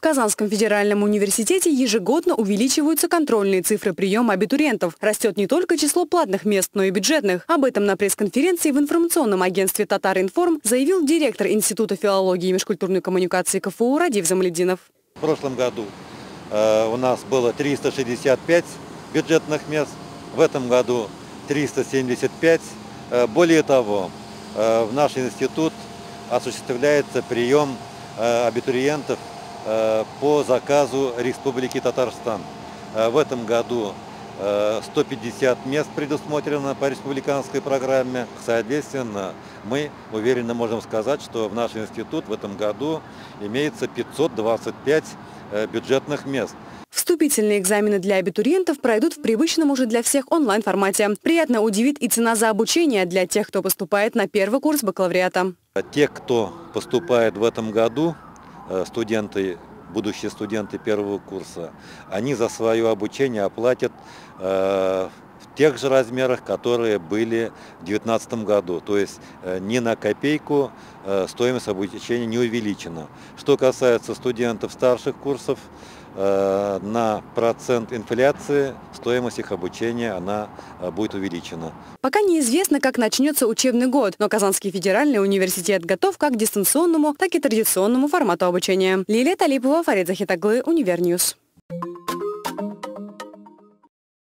Казанском федеральном университете ежегодно увеличиваются контрольные цифры приема абитуриентов. Растет не только число платных мест, но и бюджетных. Об этом на пресс-конференции в информационном агентстве «Татар-Информ» заявил директор Института филологии и межкультурной коммуникации КФУ Радив Замлетдинов. В прошлом году у нас было 365 бюджетных мест, в этом году 375. Более того, в наш институт осуществляется прием абитуриентов по заказу Республики Татарстан. В этом году 150 мест предусмотрено по республиканской программе. Соответственно, мы уверенно можем сказать, что в наш институт в этом году имеется 525 бюджетных мест. Вступительные экзамены для абитуриентов пройдут в привычном уже для всех онлайн-формате. Приятно удивит и цена за обучение для тех, кто поступает на первый курс бакалавриата. Те, кто поступает в этом году, будущие студенты первого курса, они за свое обучение оплатят в тех же размерах, которые были в 2019 году. То есть ни на копейку стоимость обучения не увеличена. Что касается студентов старших курсов, на процент инфляции стоимость их обучения она будет увеличена. Пока неизвестно, как начнется учебный год, но Казанский федеральный университет готов как к дистанционному, так и традиционному формату обучения. Лилия Талипова, Фарид Захитаглы, Универньюз.